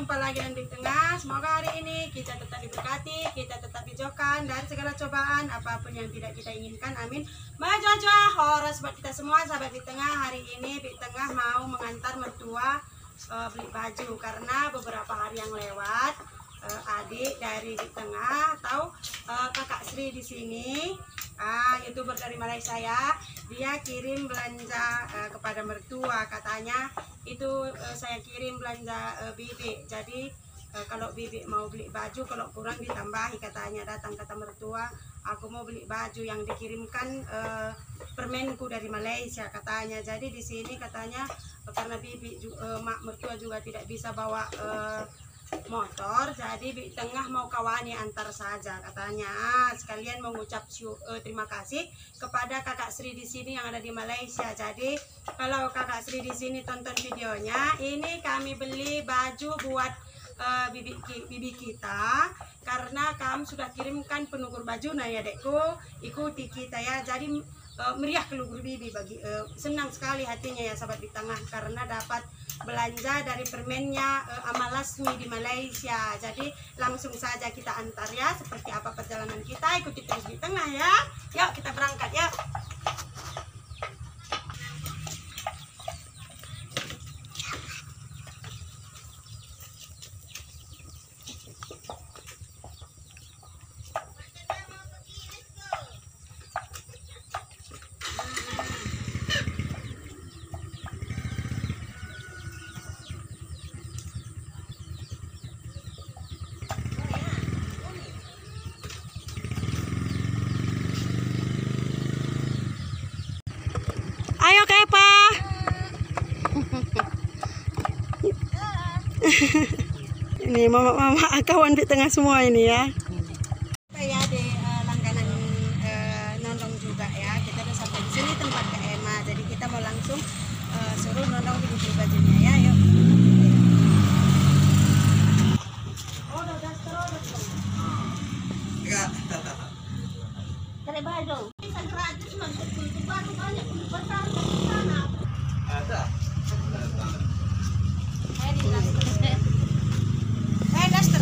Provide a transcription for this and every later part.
jumpa lagi di tengah. Semoga hari ini kita tetap diberkati, kita tetap dijauhkan dari segala cobaan apapun yang tidak kita inginkan. Amin. Majojo horas buat kita semua sahabat di tengah. Hari ini di tengah mau mengantar mertua beli baju karena beberapa hari yang lewat adik dari di tengah atau kakak Sri di sini, YouTuber dari Malaysia ya, dia kirim belanja kepada mertua. Katanya itu saya kirim belanja Bibi, jadi kalau Bibi mau beli baju kalau kurang ditambahi, katanya. Datang kata mertua, aku mau beli baju yang dikirimkan permenku dari Malaysia katanya. Jadi di sini katanya karena Bibi mak mertua juga tidak bisa bawa motor, jadi di tengah mau kawani antar saja katanya. Sekalian mengucap terima kasih kepada kakak Sri di sini yang ada di Malaysia. Jadi kalau kakak Sri di sini tonton videonya, ini kami beli baju buat bibi kita karena kami sudah kirimkan penukur baju. Nah ya dekku, ikuti kita ya. Jadi meriah kelugur bibi, bagi senang sekali hatinya ya sahabat di tengah karena dapat belanja dari permennya Amalasmi di Malaysia. Jadi langsung saja kita antar ya. Seperti apa perjalanan kita, ikuti terus di tengah ya. Yuk kita berangkat ya. Ayo Kepa. Ini mama kawan di tengah semua ini ya. Saya di langganan Nondong juga ya. Kita udah sampai di sini tempat Kak Emma. Jadi kita mau langsung suruh Nondong beli bajunya ya. Yuk. Oh, udah enggak. Cari baju. Kan gratis masuk kultur baru banyak untuk besar di sana. Ada. Daster.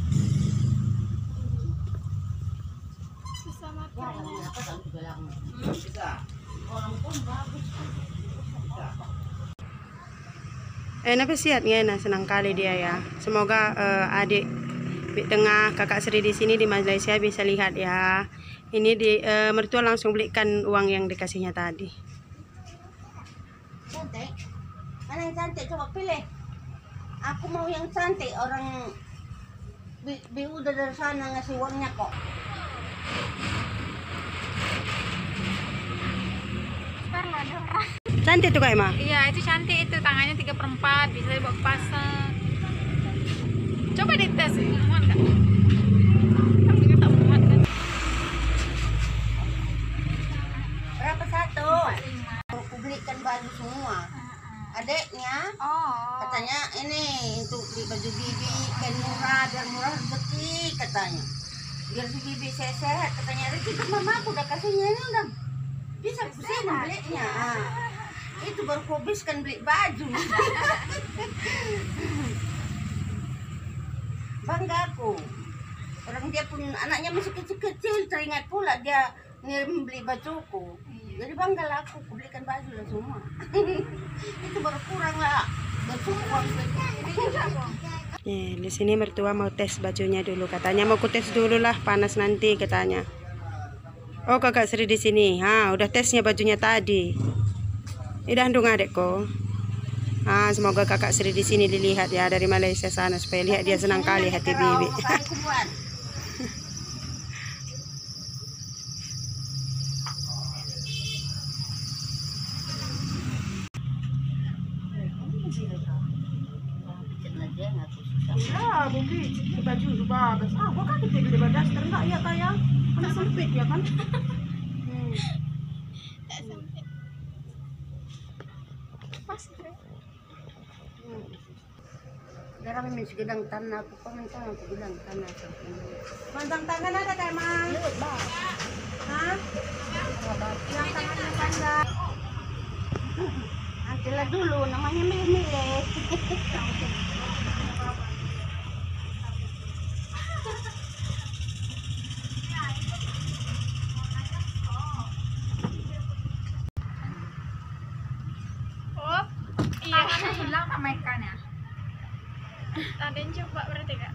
Sesama orang pun bagus. Napa sihat ngena, senang kali dia ya. Semoga adik di tengah kakak Sri di sini di Malaysia bisa lihat ya. Ini di mertua langsung belikan uang yang dikasihnya tadi. Cantik. Mana yang cantik, coba pilih. Aku mau yang cantik. Orang udah dari sana ngasih uangnya kok. Cantik tuh Kak Emma? Iya itu cantik, itu tangannya 3/4 bisa dibawa ke pasar. Coba dites, muat kan? Tapi tak muat kan? Berapa satu? Aku belikan baju semua. Adeknya katanya ini untuk beli baju bibi kan murah, biar murah rezeki katanya. Biar si bibi sehat katanya. Rezeki mama aku udah kasihnya ini udah bisa kesini belinya. Itu baru kubiskan beli baju. Bangga aku. Orang dia pun anaknya masih kecil-kecil, teringat pula dia ngirim beli bajuku. Jadi bangga lah aku belikan baju lah semua. Itu baru kurang lah. Bersyukur. Di sini mertua mau tes bajunya dulu, katanya mau ku tes dulu lah, panas nanti katanya. Oh kakak Sri di sini, udah tesnya bajunya tadi. Udah ndung adekku. Semoga kakak Sri di sini dilihat ya dari Malaysia sana supaya lihat dia senang kali hati bibi. Ya, Bibi, baju juga bagus. Gua kan kita beli daster enggak ya kayak kan sempit ya kan? Tak sempit. Pas keren. Darah memang segedang tanah aku pangantang aku bilang tanah. Pantang tangan ada kayak mah. Hah? Yang tangannya panjang. Nantilah dulu namanya milih-milih. ikannya. Ada yang coba berarti kak.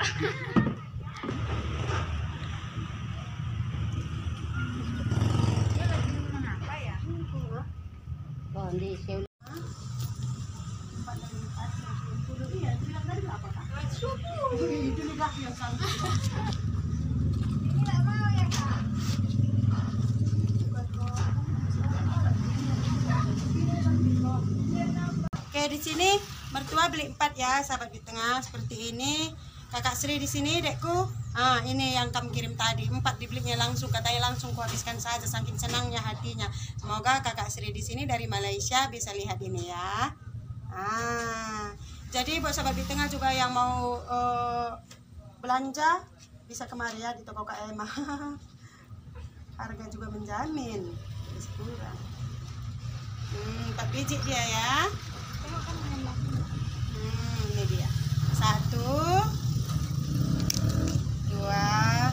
Dia lagi ngomong apa ya? Kondisi Ini nggak mau ya kak. Oke, di sini mertua beli 4 ya, sahabat di tengah seperti ini. Kakak Sri di sini, dekku. Ah, ini yang kamu kirim tadi. 4 dibelinya langsung, katanya langsung kuhabiskan saja saking senangnya hatinya. Semoga Kakak Sri di sini dari Malaysia bisa lihat ini ya. Ah, jadi buat sahabat di tengah juga yang mau belanja bisa kemari ya di toko Kak Emma. Harga juga menjamin. Bisa kurang. 4 biji dia ya. Ini dia. 1, 2,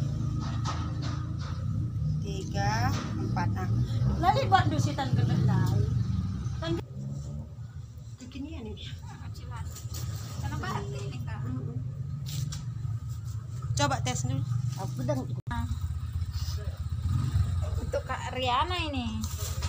3, 4. Nah, lalu buat dusitan kedelai. Kan beginian ini dia. Kecilan. Kenapa hati ini kak? Coba tes dulu. aku dang Untuk kak Riana ini.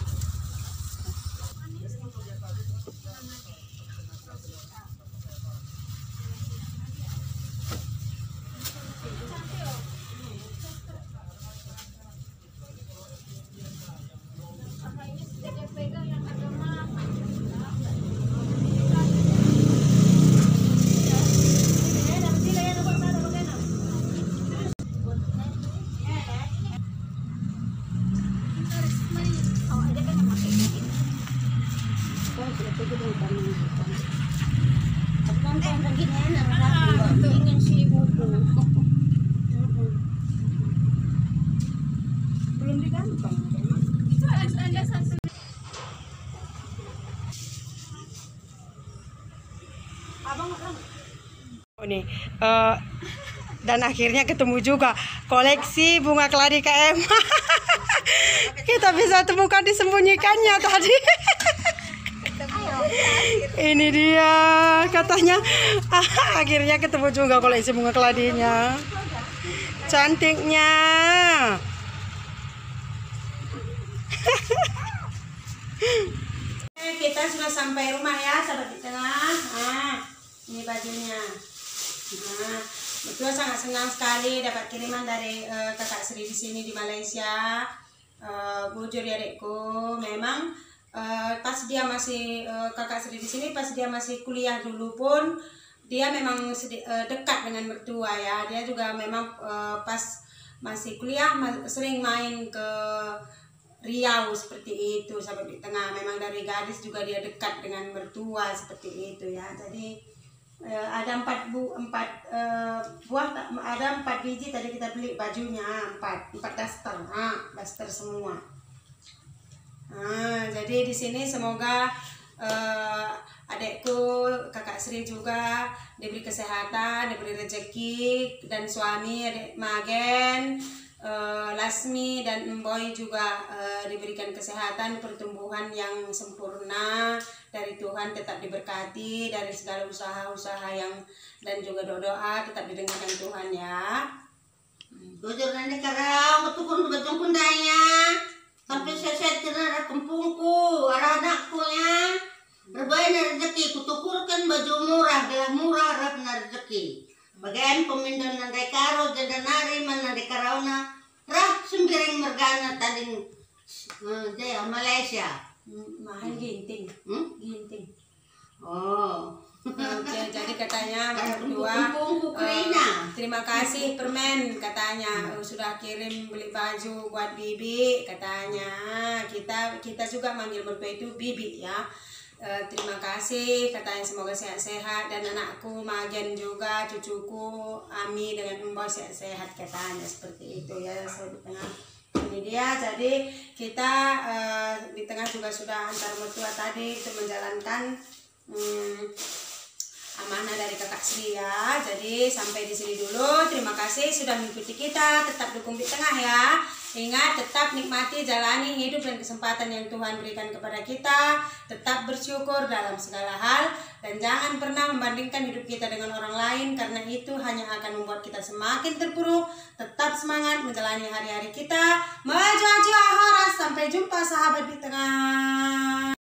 Belum digantung. Itu ada satu. Oh, nih, dan akhirnya ketemu juga koleksi bunga keladi KM. Kita bisa temukan disembunyikannya tadi. Ini dia katanya. Akhirnya ketemu juga koleksi bunga keladinya. Cantiknya. Kita sudah sampai rumah ya, sahabat di tengah. Nah, ini bajunya. Nah, betul sangat senang sekali dapat kiriman dari kakak Sri di sini di Malaysia. Bujur ya dekku, memang pas dia masih kakak Sri di sini, pas dia masih kuliah dulu pun dia memang dekat dengan mertua ya. Dia juga memang pas masih kuliah sering main ke Riau seperti itu, sahabat di tengah. Memang dari gadis juga dia dekat dengan mertua seperti itu ya. Jadi ada 4 buah, ada 4 biji tadi kita beli bajunya, 4 daster, daster semua. Nah, jadi di sini semoga adekku kakak Sri juga diberi kesehatan, diberi rezeki, dan suami adek Magen, Lasmi dan Emboy juga diberikan kesehatan, pertumbuhan yang sempurna dari Tuhan, tetap diberkati dari segala usaha-usaha yang dan juga doa tetap didengarkan Tuhan ya. bujur nanti karena betukun betungkun daya sampai saya cerita kampungku arah anakku ya berbagai rezeki kutukurkan baju murah gelah murah rap rezeki bagian pemindahan nanti karo jadi nari mana di karauna rah sembiring mergana tadi jaya Malaysia Mahal ginting, ginting. oh Jadi katanya berdua kampungku Krina terima kasih permen katanya sudah kirim beli baju buat Bibi katanya. Kita juga manggil berdua itu Bibi ya. Terima kasih katanya, semoga sehat-sehat dan anakku Magen juga, cucuku Ami dengan Mbak sehat-sehat katanya seperti itu ya. Ini dia, jadi kita di tengah juga sudah antar mertua tadi untuk menjalankan amanah dari kakak Sri ya. Jadi sampai di sini dulu. Terima kasih sudah mengikuti kita. Tetap dukung di tengah ya. Ingat, tetap nikmati, jalani hidup dan kesempatan yang Tuhan berikan kepada kita. Tetap bersyukur dalam segala hal. Dan jangan pernah membandingkan hidup kita dengan orang lain, karena itu hanya akan membuat kita semakin terpuruk. Tetap semangat menjalani hari-hari kita. Maju-maju Horas, sampai jumpa sahabat di tengah.